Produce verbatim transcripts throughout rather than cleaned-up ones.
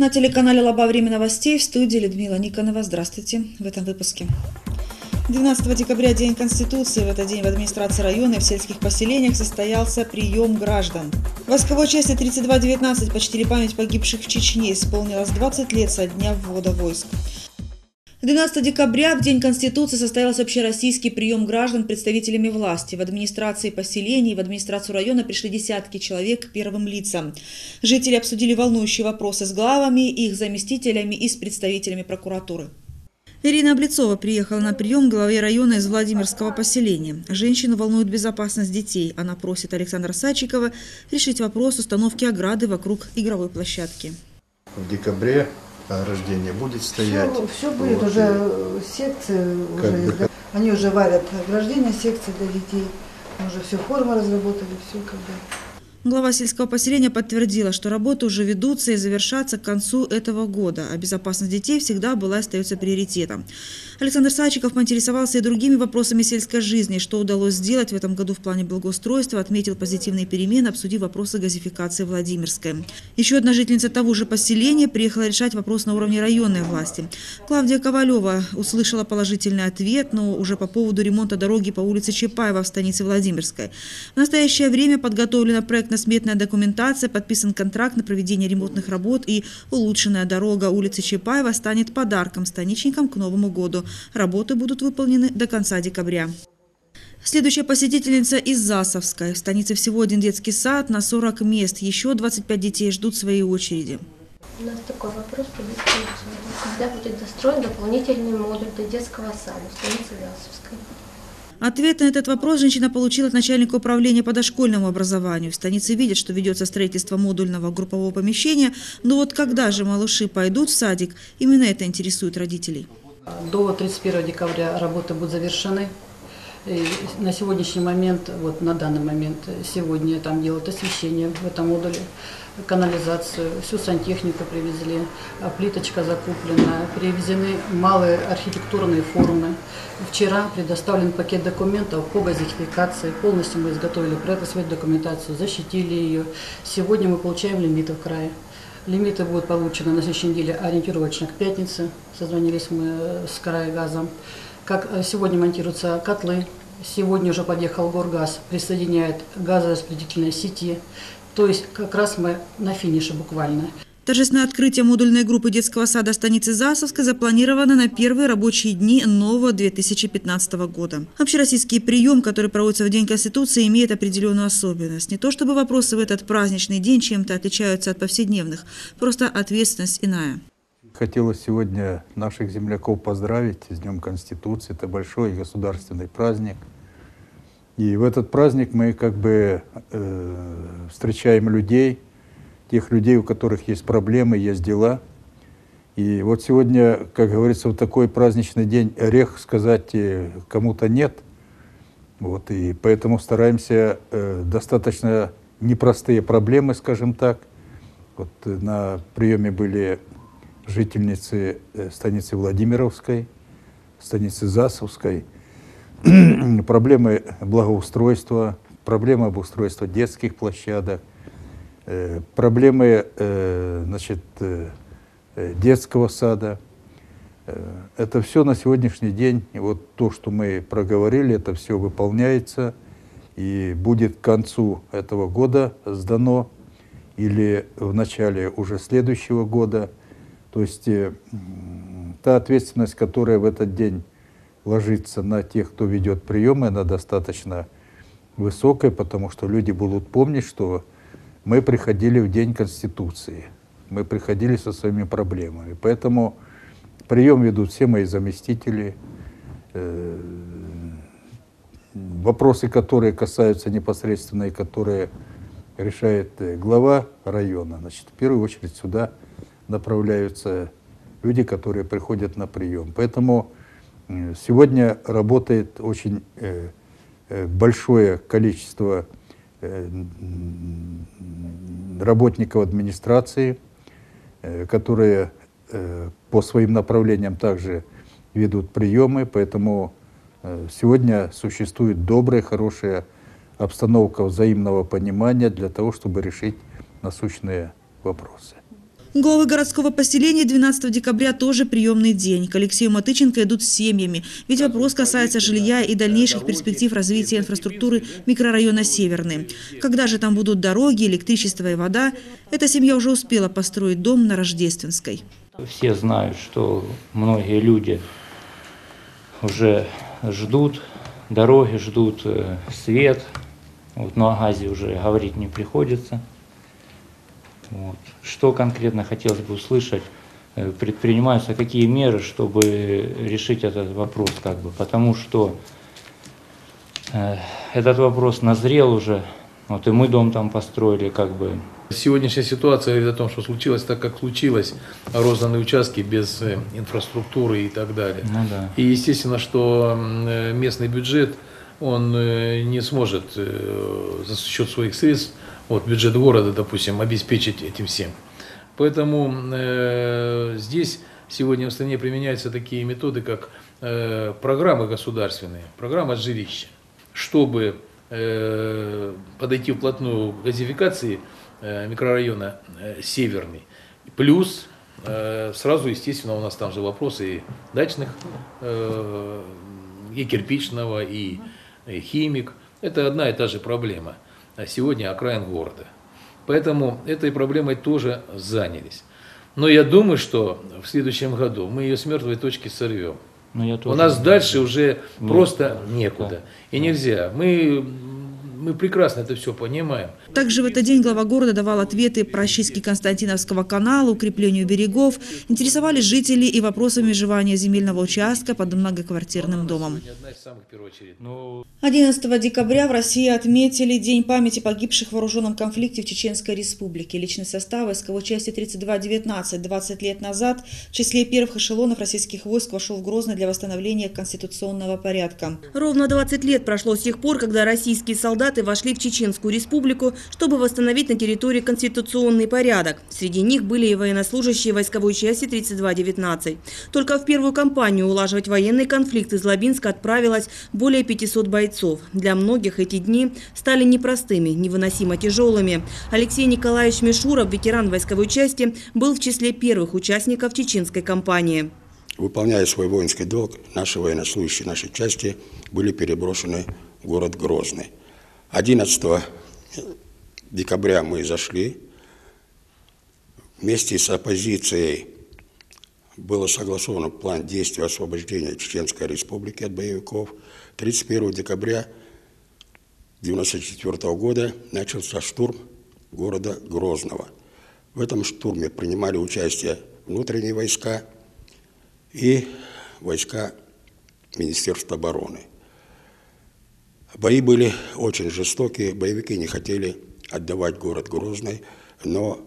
На телеканале «Лаба. Время новостей», в студии Людмила Никонова. Здравствуйте в этом выпуске. двенадцатого декабря, День Конституции. В этот день в администрации района и в сельских поселениях состоялся прием граждан. В войсковой части тридцать два девятнадцать почтили память погибших в Чечне. Исполнилось двадцать лет со дня ввода войск. двенадцатого декабря, в День Конституции, состоялся общероссийский прием граждан представителями власти. В администрации поселений, в администрацию района пришли десятки человек к первым лицам. Жители обсудили волнующие вопросы с главами, их заместителями и с представителями прокуратуры. Ирина Облицова приехала на прием к главе района из Владимирского поселения. Женщину волнует безопасность детей. Она просит Александра Садчикова решить вопрос установки ограды вокруг игровой площадки. В декабре рождение будет стоять. Все, все будет, вот, уже секции, уже есть, бы... они уже варят ограждение секции для детей, уже все, формы разработали, все как бы. Глава сельского поселения подтвердила, что работы уже ведутся и завершатся к концу этого года, а безопасность детей всегда была и остается приоритетом. Александр Садчиков поинтересовался и другими вопросами сельской жизни, что удалось сделать в этом году в плане благоустройства, отметил позитивные перемены, обсудив вопросы газификации Владимирской. Еще одна жительница того же поселения приехала решать вопрос на уровне районной власти. Клавдия Ковалева услышала положительный ответ, но уже по поводу ремонта дороги по улице Чапаева в станице Владимирской. В настоящее время подготовлена проектно-сметная документация, подписан контракт на проведение ремонтных работ, и улучшенная дорога улицы Чапаева станет подарком станичникам к Новому году. Работы будут выполнены до конца декабря. Следующая посетительница из Засовской. В станице всего один детский сад на сорок мест. Еще двадцать пять детей ждут своей очереди. У нас такой вопрос по детскому саду. Когда будет достроен дополнительный модуль для детского сада в станице Засовской? Ответ на этот вопрос женщина получила от начальника управления по дошкольному образованию. В станице видят, что ведется строительство модульного группового помещения, но вот когда же малыши пойдут в садик, именно это интересует родителей. До тридцать первого декабря работы будут завершены. И на сегодняшний момент, вот на данный момент, сегодня там делают освещение в этом модуле, канализацию, всю сантехнику привезли, плиточка закуплена, привезены малые архитектурные формы. Вчера предоставлен пакет документов по газификации, полностью мы изготовили проектно-сметную документацию, защитили ее. Сегодня мы получаем лимиты в крае. Лимиты будут получены на следующей неделе ориентировочно к пятнице, созвонились мы с Краегазом. Как сегодня монтируются котлы, сегодня уже подъехал Горгаз, присоединяет газораспределительной сети. То есть как раз мы на финише буквально. Торжественное открытие модульной группы детского сада станицы Засовской запланировано на первые рабочие дни нового две тысячи пятнадцатого года. Общероссийский прием, который проводится в День Конституции, имеет определенную особенность. Не то чтобы вопросы в этот праздничный день чем-то отличаются от повседневных, просто ответственность иная. Хотелось сегодня наших земляков поздравить с Днем Конституции. Это большой государственный праздник. И в этот праздник мы как бы э, встречаем людей, тех людей, у которых есть проблемы, есть дела. И вот сегодня, как говорится, в такой праздничный день грех сказать кому-то нет. Вот, и поэтому стараемся э, достаточно непростые проблемы, скажем так. Вот на приеме были жительницы станицы Владимировской, станицы Засовской, проблемы благоустройства, проблемы обустройства детских площадок, проблемы, значит, детского сада. Это все на сегодняшний день, и вот то, что мы проговорили, это все выполняется и будет к концу этого года сдано или в начале уже следующего года. То есть та ответственность, которая в этот день ложится на тех, кто ведет приемы, она достаточно высокая, потому что люди будут помнить, что мы приходили в День Конституции, мы приходили со своими проблемами. Поэтому прием ведут все мои заместители, э, вопросы, которые касаются непосредственно и которые решает глава района. Значит, в первую очередь сюда направляются люди, которые приходят на прием. Поэтому сегодня работает очень большое количество работников администрации, которые по своим направлениям также ведут приемы. Поэтому сегодня существует добрая, хорошая обстановка взаимного понимания для того, чтобы решить насущные вопросы. У главы городского поселения двенадцатого декабря тоже приемный день. К Алексею Матыченко идут с семьями, ведь вопрос касается жилья и дальнейших перспектив развития инфраструктуры микрорайона Северный. Когда же там будут дороги, электричество и вода, эта семья уже успела построить дом на Рождественской. Все знают, что многие люди уже ждут дороги, ждут свет. Вот, но о газе уже говорить не приходится. Вот. Что конкретно хотелось бы услышать, предпринимаются какие меры, чтобы решить этот вопрос, как бы, потому что э, этот вопрос назрел уже, вот и мы дом там построили, как бы. Сегодняшняя ситуация говорит о том, что случилось так, как случилось, розданы участки без инфраструктуры и так далее. Ну, да. И естественно, что местный бюджет, он не сможет за счет своих средств, вот, бюджет города, допустим, обеспечить этим всем. Поэтому э, здесь сегодня в стране применяются такие методы, как э, программы государственные, программа жилища, чтобы э, подойти вплотную к газификации э, микрорайона э, Северный. Плюс э, сразу, естественно, у нас там же вопросы и дачных, э, и кирпичного, и, и химик. Это одна и та же проблема. А сегодня окраин города. Поэтому этой проблемой тоже занялись. Но я думаю, что в следующем году мы ее с мертвой точки сорвем. У нас знаю. Дальше уже Нет. просто некуда. Да. И нельзя. Мы, мы прекрасно это все понимаем. Также в этот день глава города давал ответы по расчистке Константиновского канала, укреплению берегов. Интересовались жители и вопросами межевания земельного участка под многоквартирным домом. одиннадцатого декабря в России отметили День памяти погибших в вооруженном конфликте в Чеченской Республике. Личный состав войсковой части тридцать два девятнадцать двадцать лет назад в числе первых эшелонов российских войск вошел в Грозный для восстановления конституционного порядка. Ровно двадцать лет прошло с тех пор, когда российские солдаты вошли в Чеченскую Республику, чтобы восстановить на территории конституционный порядок. Среди них были и военнослужащие войсковой части тридцать два девятнадцать. Только в первую кампанию улаживать военный конфликт из Лабинска отправилось более пятисот бойцов. Для многих эти дни стали непростыми, невыносимо тяжелыми. Алексей Николаевич Мишуров, ветеран войсковой части, был в числе первых участников чеченской кампании. Выполняя свой воинский долг, наши военнослужащие нашей части были переброшены в город Грозный. одиннадцатого декабря мы зашли. Вместе с оппозицией был согласован план действий освобождения Чеченской Республики от боевиков. тридцать первого декабря тысяча девятьсот девяносто четвёртого года начался штурм города Грозного. В этом штурме принимали участие внутренние войска и войска Министерства обороны. Бои были очень жестокие, боевики не хотели отдавать город Грозный, но,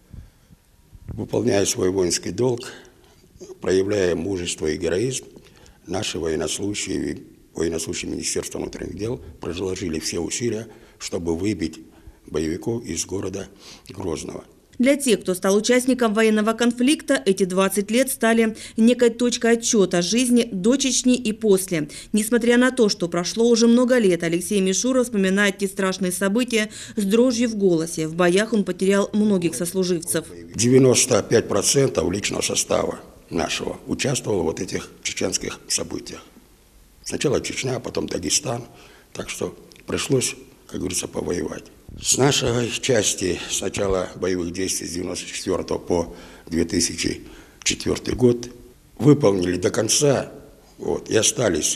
выполняя свой воинский долг, проявляя мужество и героизм, наши военнослужащие и военнослужащие Министерства внутренних дел приложили все усилия, чтобы выбить боевиков из города Грозного. Для тех, кто стал участником военного конфликта, эти двадцать лет стали некой точкой отчета жизни до Чечни и после. Несмотря на то, что прошло уже много лет, Алексей Мишуров вспоминает те страшные события с дрожью в голосе. В боях он потерял многих сослуживцев. девяносто пять процентов личного состава нашего участвовало в вот этих чеченских событиях. Сначала Чечня, а потом Дагестан. Так что пришлось, как говорится, повоевать. С нашей части с начала боевых действий с девяносто четвёртого по две тысячи четвёртый год выполнили до конца, вот, и остались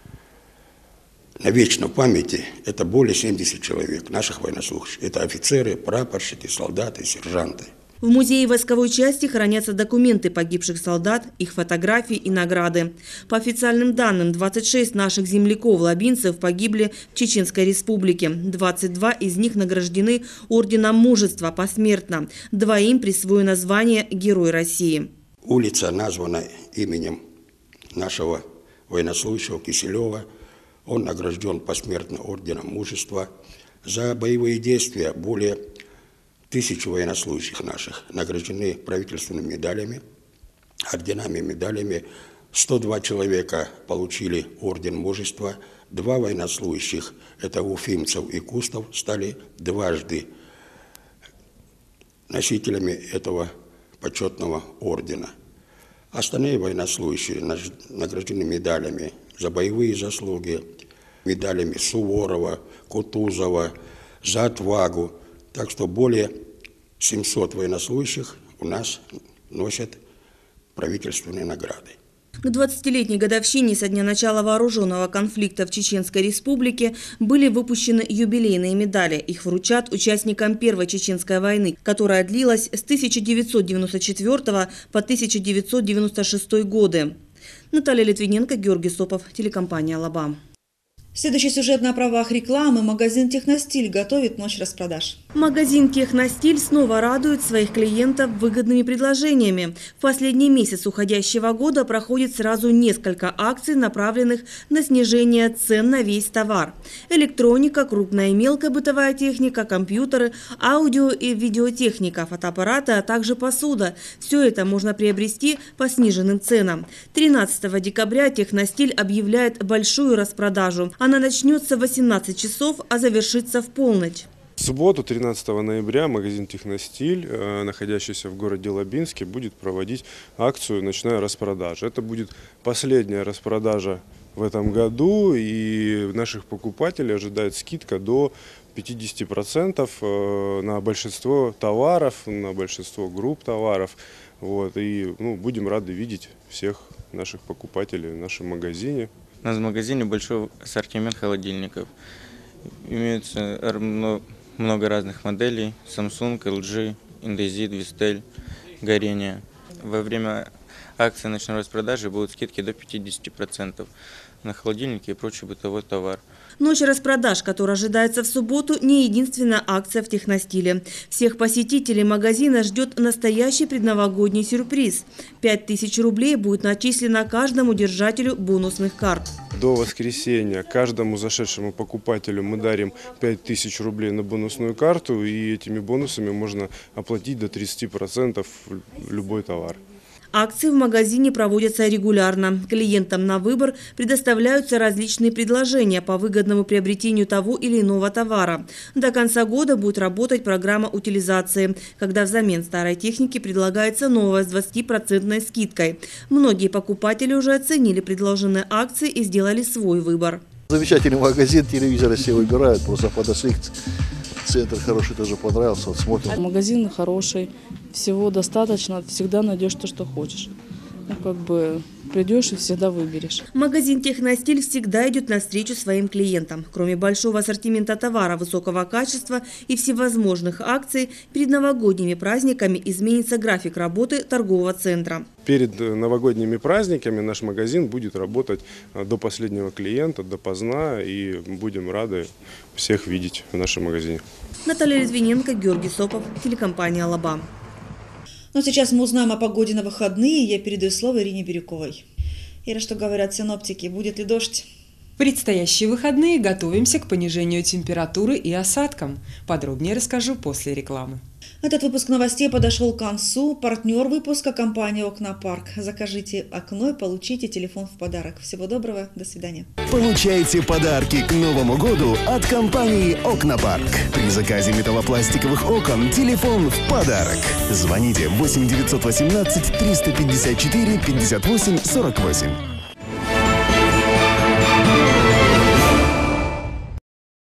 на вечной памяти, это более семидесяти человек, наших военнослужащих. Это офицеры, прапорщики, солдаты, сержанты. В музее войсковой части хранятся документы погибших солдат, их фотографии и награды. По официальным данным, двадцать шесть наших земляков-лабинцев погибли в Чеченской Республике. двадцать два из них награждены орденом мужества посмертно. Двоим присвоено звание Герой России. Улица названа именем нашего военнослужащего Киселева. Он награжден посмертно орденом мужества. За боевые действия более тысячи военнослужащих наших награждены правительственными медалями, орденами, медалями. сто два человека получили орден мужества. Два военнослужащих, это Уфимцев и Кустов, стали дважды носителями этого почетного ордена. Остальные военнослужащие награждены медалями за боевые заслуги, медалями Суворова, Кутузова, за отвагу. Так что более семисот военнослужащих у нас носят правительственные награды. К двадцатилетней годовщине со дня начала вооруженного конфликта в Чеченской Республике были выпущены юбилейные медали. Их вручат участникам Первой Чеченской войны, которая длилась с тысяча девятьсот девяносто четвёртого по тысяча девятьсот девяносто шестой годы. Наталья Литвиненко, Георгий Сопов, телекомпания «Алаба». Следующий сюжет на правах рекламы. Магазин «Техностиль» готовит ночь распродаж. Магазин «Техностиль» снова радует своих клиентов выгодными предложениями. В последний месяц уходящего года проходит сразу несколько акций, направленных на снижение цен на весь товар. Электроника, крупная и мелкая бытовая техника, компьютеры, аудио и видеотехника, фотоаппараты, а также посуда. Все это можно приобрести по сниженным ценам. тринадцатого декабря «Техностиль» объявляет большую распродажу. Она начнется в восемнадцать часов, а завершится в полночь. В субботу, тринадцатого ноября, магазин «Техностиль», находящийся в городе Лабинске, будет проводить акцию «Ночная распродажа». Это будет последняя распродажа в этом году, и наших покупателей ожидает скидка до пятидесяти процентов на большинство товаров, на большинство групп товаров. Вот, и ну, будем рады видеть всех наших покупателей в нашем магазине. У нас в магазине большой ассортимент холодильников. Имеется много разных моделей: Samsung, эл джи, Indesit, Vistel, Горение. Во время акции ночной распродажи будут скидки до пятидесяти процентов на холодильники и прочий бытовой товар. Ночь распродаж, которая ожидается в субботу, не единственная акция в «Техностиле». Всех посетителей магазина ждет настоящий предновогодний сюрприз. пять тысяч рублей будет начислено каждому держателю бонусных карт. До воскресенья каждому зашедшему покупателю мы дарим пять тысяч рублей на бонусную карту, и этими бонусами можно оплатить до тридцати процентов любой товар. Акции в магазине проводятся регулярно. Клиентам на выбор предоставляются различные предложения по выгодному приобретению того или иного товара. До конца года будет работать программа утилизации, когда взамен старой техники предлагается новая с двадцатипроцентной скидкой. Многие покупатели уже оценили предложенные акции и сделали свой выбор. Замечательный магазин, телевизоры все выбирают, просто подошли. Центр хороший, тоже понравился, вот смотрим. Магазин хороший, всего достаточно, всегда найдешь то, что хочешь. Ну, как бы придешь и всегда выберешь. Магазин «Техностиль» всегда идет навстречу своим клиентам. Кроме большого ассортимента товара высокого качества и всевозможных акций, перед новогодними праздниками изменится график работы торгового центра. Перед новогодними праздниками наш магазин будет работать до последнего клиента, допоздна, и будем рады всех видеть в нашем магазине. Наталья Литвиненко, Георгий Сопов, телекомпания «Алаба». Но сейчас мы узнаем о погоде на выходные. Я передаю слово Ирине Бирюковой. Ира, что говорят синоптики, будет ли дождь? В предстоящие выходные готовимся к понижению температуры и осадкам. Подробнее расскажу после рекламы. Этот выпуск новостей подошел к концу. Партнер выпуска – компания «Окнопарк». Закажите окно и получите телефон в подарок. Всего доброго, до свидания. Получайте подарки к Новому году от компании «Окнопарк». При заказе металлопластиковых окон телефон в подарок. Звоните восемь девятьсот восемнадцать триста пятьдесят четыре пятьдесят восемь сорок восемь.